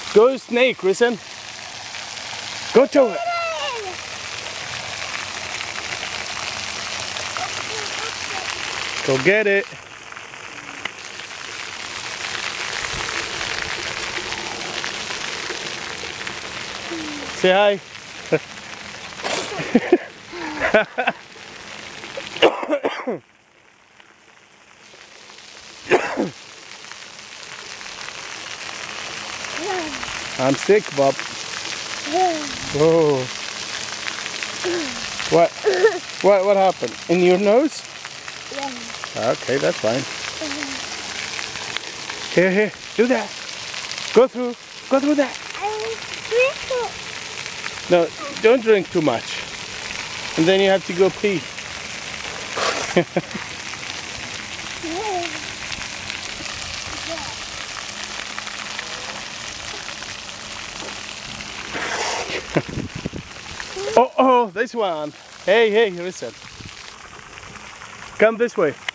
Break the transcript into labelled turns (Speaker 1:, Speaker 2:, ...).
Speaker 1: Go snake, Risen. Go to it. Go get it. Say hi. I'm sick, Bob. Whoa. What happened? In your nose? Yeah. Okay, that's fine. Here, do that. Go through that. No, don't drink too much. And then you have to go pee. Oh, this one. Hey, listen. Come this way.